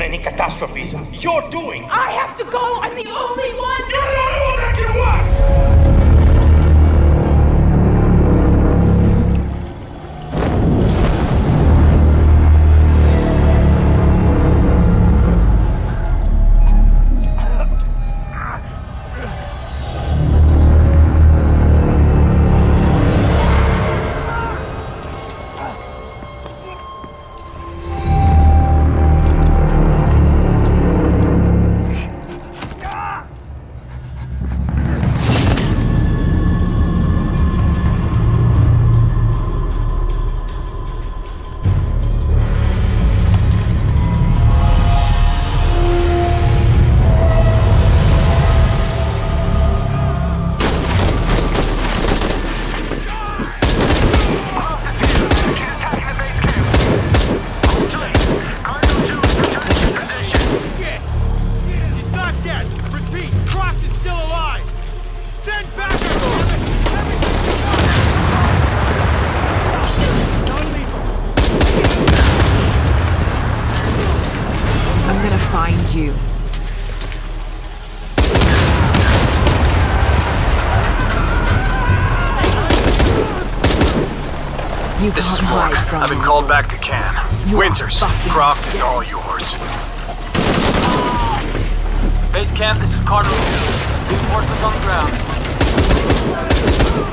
any catastrophes. You're doing. I have to go! I'm the only one! You're the only one that can work! You. This is Rourke. I've been called back to Cannes. Winters, Croft is all yours. Base camp, this is Carter. Reinforcements on the ground.